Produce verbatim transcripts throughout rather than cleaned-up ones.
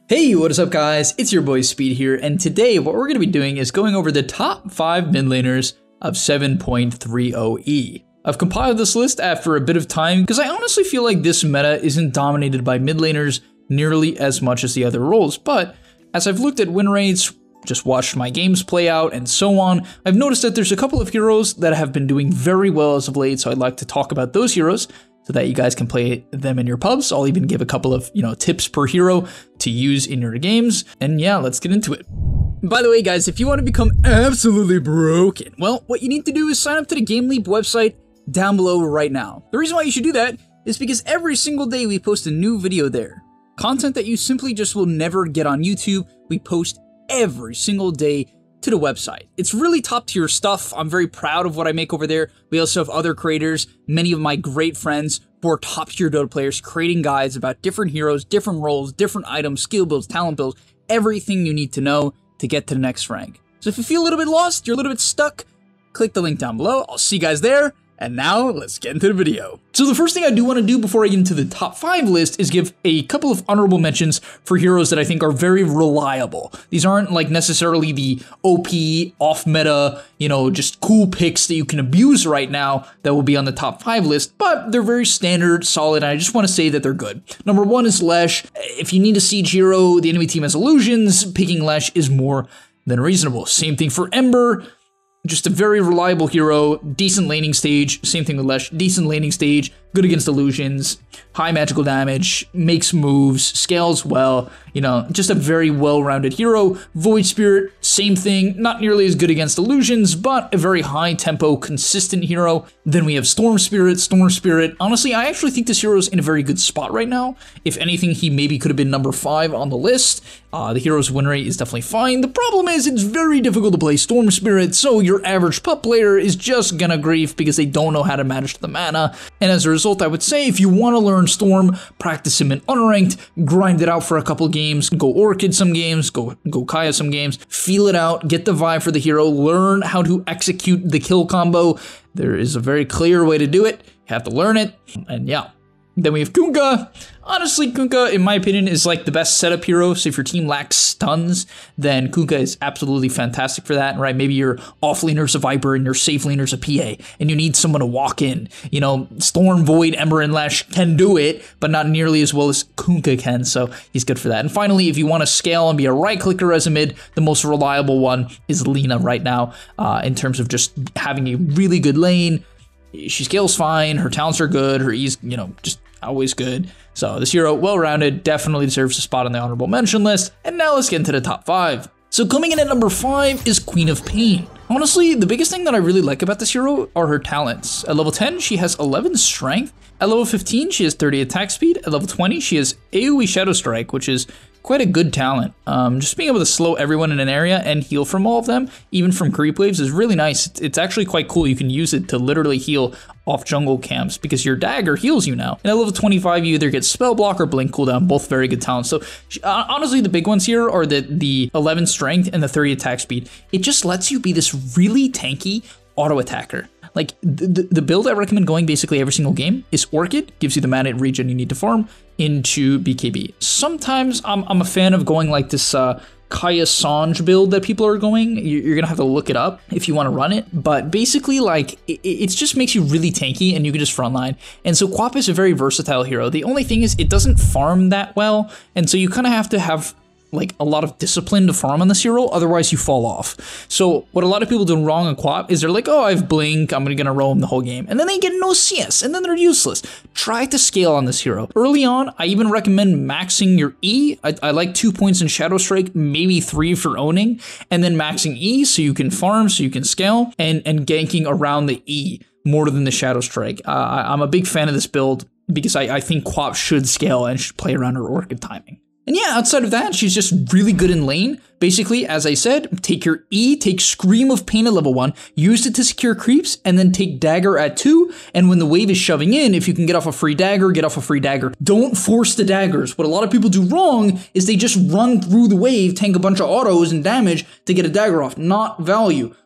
Hey, what is up guys? It's your boy Speed here, and today what we're going to be doing is going over the top five mid laners of seven point three oh E. I've compiled this list after a bit of time because I honestly feel like this meta isn't dominated by mid laners nearly as much as the other roles, but as I've looked at win rates, just watched my games play out, and so on, I've noticed that there's a couple of heroes that have been doing very well as of late, so I'd like to talk about those heroes so that you guys can play them in your pubs. I'll even give a couple of, you know, tips per hero to use in your games. And yeah, let's get into it. By the way, guys, if you want to become absolutely broken, well, what you need to do is sign up to the GameLeap website down below right now. The reason why you should do that is because every single day we post a new video there. Content that you simply just will never get on YouTube, we post every single day to the website. It's really top tier stuff. I'm very proud of what I make over there. We also have other creators, many of my great friends who are top tier Dota players, creating guides about different heroes, different roles, different items, skill builds, talent builds, everything you need to know to get to the next rank. So if you feel a little bit lost, you're a little bit stuck, click the link down below. I'll see you guys there. And now let's get into the video. So the first thing I do want to do before I get into the top five list is give a couple of honorable mentions for heroes that I think are very reliable. These aren't like necessarily the O P, off meta, you know, just cool picks that you can abuse right now that will be on the top five list, but they're very standard, solid, and I just want to say that they're good. Number one is Lesh. If you need a siege hero, the enemy team has illusions, picking Lesh is more than reasonable. Same thing for Ember. Just a very reliable hero, decent laning stage, same thing with Lesh, decent laning stage, good against illusions, high magical damage, makes moves, scales well, you know, just a very well-rounded hero. Void Spirit, same thing, not nearly as good against illusions, but a very high tempo, consistent hero. Then we have Storm Spirit, Storm Spirit. Honestly, I actually think this hero is in a very good spot right now. If anything, he maybe could have been number five on the list. Uh, the hero's win rate is definitely fine. The problem is it's very difficult to play Storm Spirit, so your average pup player is just gonna grief because they don't know how to manage the mana. And as a result, I would say if you want to learn Storm, practice him in unranked, grind it out for a couple games, go Orchid some games, go go Kaya some games, feel it out, get the vibe for the hero, learn how to execute the kill combo. There is a very clear way to do it. You have to learn it, and yeah. Then we have Kunkka. Honestly, Kunkka, in my opinion, is like the best setup hero. So if your team lacks stuns, then Kunkka is absolutely fantastic for that, right? Maybe your off laner's a Viper and your safe laner's a P A, and you need someone to walk in. You know, Storm, Void, Ember, and Lesh can do it, but not nearly as well as Kunkka can, so he's good for that. And finally, if you want to scale and be a right-clicker as a mid, the most reliable one is Lina right now, uh, in terms of just having a really good lane. She scales fine, her talents are good, her E's, you know, just always good. So this hero, well-rounded, definitely deserves a spot on the honorable mention list. And now let's get into the top five. So coming in at number five is Queen of Pain. Honestly, the biggest thing that I really like about this hero are her talents. At level ten, she has eleven strength. At level fifteen, she has thirty attack speed. At level twenty, she has AoE Shadow Strike, which is quite a good talent. Um, just being able to slow everyone in an area and heal from all of them, even from creep waves, is really nice. It's, it's actually quite cool. You can use it to literally heal off jungle camps because your dagger heals you now. And at level twenty-five, you either get spell block or blink cooldown, both very good talents. So uh, honestly, the big ones here are the, the eleven strength and the thirty attack speed. It just lets you be this really tanky auto attacker. Like, the, the build I recommend going basically every single game is Orchid, gives you the mana regen you need to farm, into B K B. Sometimes I'm, I'm a fan of going like this uh, Kaya Sange build that people are going. You're gonna have to look it up if you want to run it, but basically, like, it, it just makes you really tanky and you can just frontline. And so Quap is a very versatile hero. The only thing is it doesn't farm that well, and so you kind of have to have like a lot of discipline to farm on this hero, otherwise you fall off. So what a lot of people do wrong on Quap is they're like, oh, I have Blink, I'm gonna roam the whole game, and then they get no C S, and then they're useless. Try to scale on this hero. Early on, I even recommend maxing your E. I, I like two points in Shadow Strike, maybe three for owning, and then maxing E so you can farm, so you can scale, and, and ganking around the E more than the Shadow Strike. Uh, I, I'm a big fan of this build because I, I think Quap should scale and should play around her Orchid timing. And yeah, outside of that, she's just really good in lane. Basically, as I said, take your E, take Scream of Pain at level one, use it to secure creeps, and then take Dagger at two, and when the wave is shoving in, if you can get off a free dagger, get off a free dagger. Don't force the daggers. What a lot of people do wrong is they just run through the wave, tank a bunch of autos and damage to get a dagger off. Not value.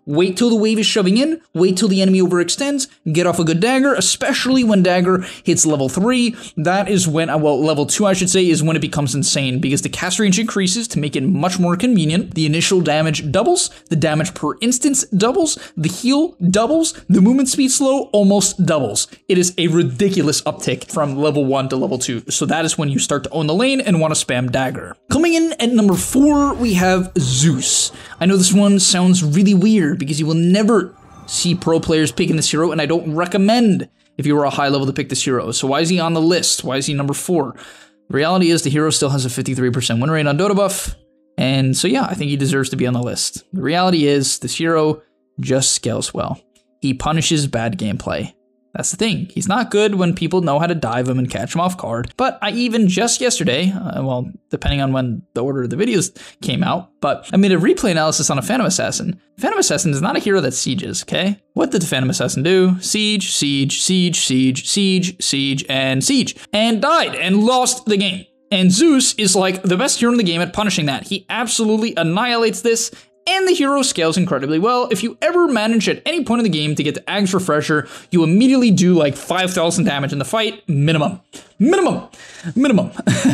Wait till the wave is shoving in, wait till the enemy overextends, get off a good dagger, especially when dagger hits level three. That is when, well, level two I should say, is when it becomes insane because the cast range increases to make it much more convenient. The initial damage doubles, the damage per instance doubles, the heal doubles, the movement speed slow almost doubles. It is a ridiculous uptick from level one to level two. So that is when you start to own the lane and want to spam dagger. Coming in at number four, we have Zeus. I know this one sounds really weird because you will never see pro players picking this hero, and I don't recommend if you were a high level to pick this hero. So why is he on the list? Why is he number four? The reality is the hero still has a fifty-three percent win rate on Dota buff, and so yeah, I think he deserves to be on the list. The reality is this hero just scales well. He punishes bad gameplay. That's the thing. He's not good when people know how to dive him and catch him off guard. But I even just yesterday, uh, well, depending on when the order of the videos came out, but I made a replay analysis on a Phantom Assassin. Phantom Assassin is not a hero that sieges, okay? What did the Phantom Assassin do? Siege, siege, siege, siege, siege, siege, and siege. And died and lost the game. And Zeus is like the best hero in the game at punishing that. He absolutely annihilates this. And the hero scales incredibly well. If you ever manage at any point in the game to get the Ags Refresher, you immediately do like five thousand damage in the fight, minimum. Minimum. Minimum.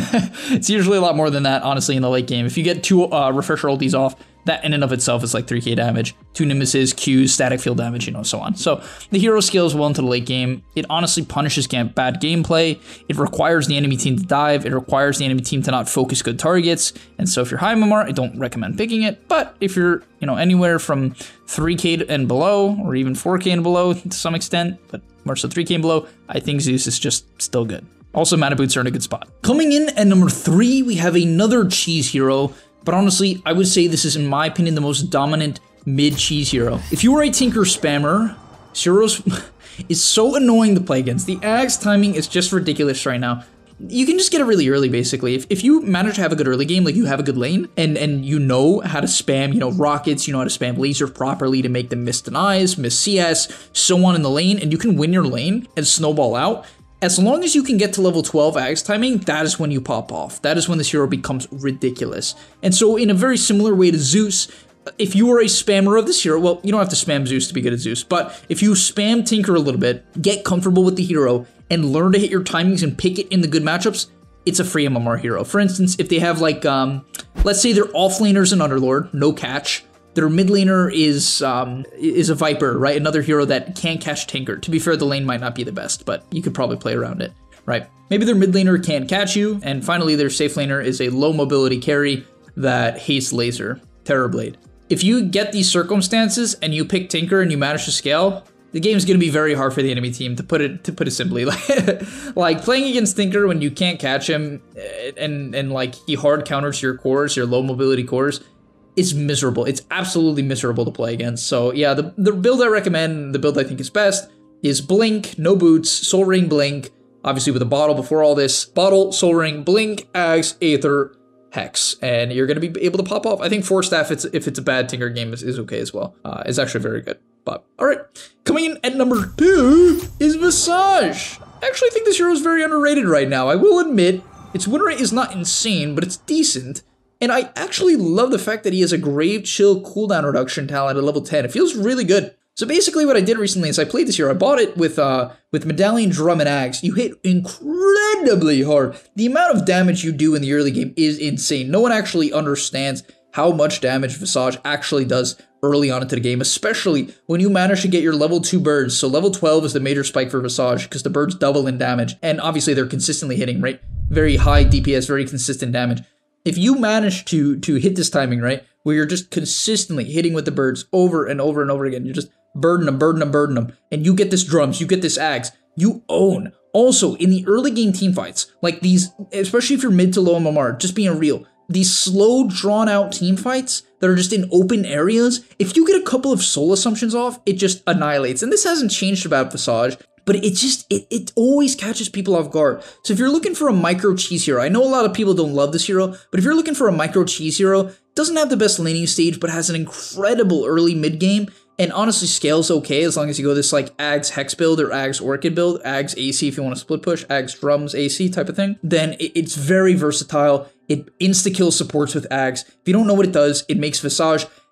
It's usually a lot more than that, honestly, in the late game. If you get two uh, Refresher ultis off, that in and of itself is like three K damage. Two Nemesis, Qs, static field damage, you know, so on. So the hero scales well into the late game. It honestly punishes game bad gameplay. It requires the enemy team to dive. It requires the enemy team to not focus good targets. And so if you're high M M R, I don't recommend picking it. But if you're, you know, anywhere from three K and below, or even four K and below to some extent, but more so three K and below, I think Zeus is just still good. Also, mana boots are in a good spot. Coming in at number three, we have another cheese hero. But honestly, I would say this is, in my opinion, the most dominant mid-cheese hero. If you are a Tinker spammer, Zeus is so annoying to play against. The Ags timing is just ridiculous right now. You can just get it really early, basically. If, if you manage to have a good early game, like you have a good lane, and, and you know how to spam, you know, rockets, you know how to spam laser properly to make them miss denies, miss C S, so on in the lane, and you can win your lane and snowball out, as long as you can get to level twelve Ags timing, that is when you pop off. That is when this hero becomes ridiculous. And so in a very similar way to Zeus, if you are a spammer of this hero, well, you don't have to spam Zeus to be good at Zeus, but if you spam Tinker a little bit, get comfortable with the hero, and learn to hit your timings and pick it in the good matchups, it's a free M M R hero. For instance, if they have like, um, let's say they're offlaners and Underlord, no catch. Their mid laner is um, is a Viper, right? Another hero that can't catch Tinker. To be fair, the lane might not be the best, but you could probably play around it, right? Maybe their mid laner can't catch you, and finally their safe laner is a low mobility carry that hates laser, Terrorblade. If you get these circumstances and you pick Tinker and you manage to scale, the game is going to be very hard for the enemy team, to put it to put it simply. Like, like playing against Tinker when you can't catch him, and and like he hard counters your cores, your low mobility cores. It's miserable. It's absolutely miserable to play against. So yeah, the, the build I recommend, the build I think is best, is Blink, no boots, Soul Ring, Blink, obviously with a bottle before all this, bottle, Soul Ring, Blink, Ags, Aether, Hex, and you're going to be able to pop off. I think Force Staff, it's, if it's a bad Tinker game, is, is okay as well. Uh, it's actually very good. But all right, coming in at number two is Visage. I actually think this hero is very underrated right now. I will admit, its win rate is not insane, but it's decent. And I actually love the fact that he has a Grave Chill cooldown reduction talent at level ten. It feels really good. So basically what I did recently is I played this hero. I bought it with uh, with Medallion, Drum, and Axe. You hit incredibly hard. The amount of damage you do in the early game is insane. No one actually understands how much damage Visage actually does early on into the game, especially when you manage to get your level two birds. So level twelve is the major spike for Visage because the birds double in damage. And obviously they're consistently hitting, right? Very high D P S, very consistent damage. If you manage to to hit this timing, right, where you're just consistently hitting with the birds over and over and over again, you're just burden them, burden them, burden them, and you get this drums, you get this Ags, you own. Also, in the early game team fights, like these, especially if you're mid to low M M R, just being real, these slow, drawn-out team fights that are just in open areas, if you get a couple of soul assumptions off, it just annihilates. And this hasn't changed about Visage, but it just, it, it always catches people off guard. So if you're looking for a micro cheese hero, I know a lot of people don't love this hero, but if you're looking for a micro cheese hero, doesn't have the best laning stage, but has an incredible early mid game, and honestly scales okay as long as you go this like Ags Hex build or Ags Orchid build, Ags A C if you want to split push, Ags Drums A C type of thing, then it, it's very versatile. It insta-kill supports with Ags. If you don't know what it does, it makes Visage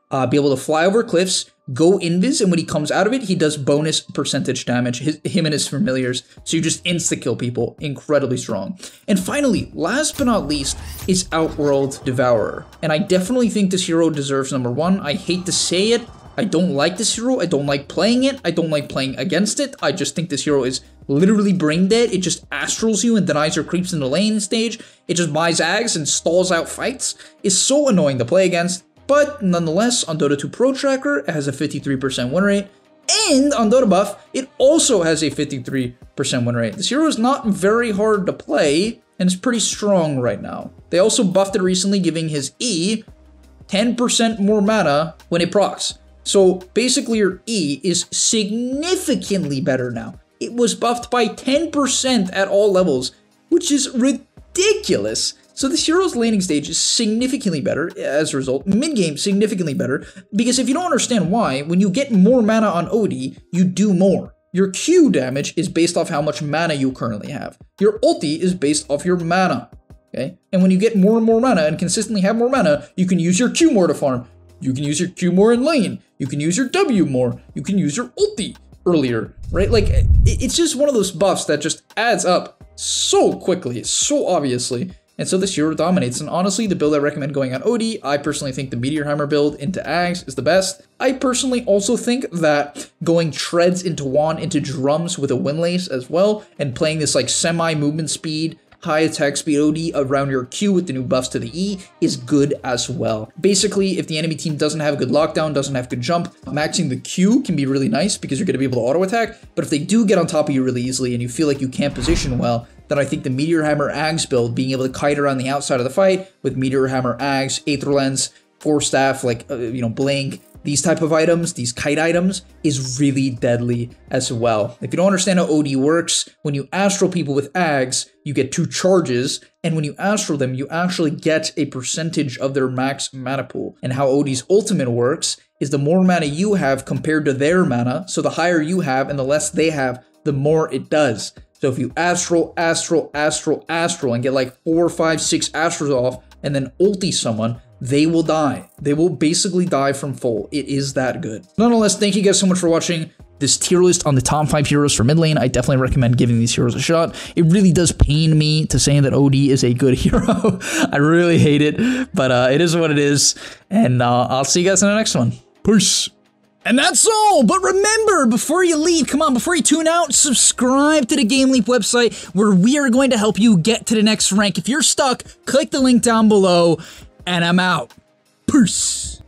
uh, be able to fly over cliffs, go invis, and when he comes out of it, he does bonus percentage damage, his, him and his familiars, so you just insta-kill people. Incredibly strong. And finally, last but not least, is Outworld Devourer. And I definitely think this hero deserves number one. I hate to say it, I don't like this hero, I don't like playing it, I don't like playing against it, I just think this hero is literally brain dead. It just astrals you and denies your creeps in the lane stage, it just buys Ags and stalls out fights. It's so annoying to play against, but nonetheless, on Dota two Pro Tracker, it has a fifty-three percent win rate, and on Dota Buff, it also has a fifty-three percent win rate. This hero is not very hard to play, and it's pretty strong right now. They also buffed it recently, giving his E ten percent more mana when it procs. So basically your E is significantly better now. It was buffed by ten percent at all levels, which is ridiculous. So this hero's laning stage is significantly better as a result. Mid-game, significantly better. Because if you don't understand why, when you get more mana on O D, you do more. Your Q damage is based off how much mana you currently have. Your ulti is based off your mana. Okay? And when you get more and more mana and consistently have more mana, you can use your Q more to farm. You can use your Q more in lane. You can use your W more. You can use your ulti earlier, right? Like, it's just one of those buffs that just adds up so quickly, so obviously. And so this hero dominates. And honestly, the build I recommend going on O D, I personally think the Meteor Hammer build into Ags is the best. I personally also think that going Treads into Juan into Drums with a Windlace as well, and playing this like semi-movement speed, high attack speed O D around your Q with the new buffs to the E is good as well. Basically, if the enemy team doesn't have a good lockdown, doesn't have good jump, maxing the Q can be really nice because you're going to be able to auto attack. But if they do get on top of you really easily and you feel like you can't position well, then I think the Meteor Hammer Ags build, being able to kite around the outside of the fight with Meteor Hammer Ags, Aether Lens, Force Staff, like, uh, you know, Blink, these type of items, these kite items, is really deadly as well. If you don't understand how O D works, when you astral people with Ags, you get two charges, and when you astral them, you actually get a percentage of their max mana pool. And how O D's ultimate works is the more mana you have compared to their mana, so the higher you have and the less they have, the more it does. So if you astral, astral, astral, astral, and get like four, five, six astrals off, and then ulti someone, they will die. They will basically die from full. It is that good. Nonetheless, thank you guys so much for watching this tier list on the top five heroes for mid lane. I definitely recommend giving these heroes a shot. It really does pain me to say that O D is a good hero. I really hate it, but uh, it is what it is. And uh, I'll see you guys in the next one. Peace. And that's all, but remember, before you leave, come on, before you tune out, subscribe to the Game Leap website where we are going to help you get to the next rank. If you're stuck, click the link down below, and I'm out. Peace.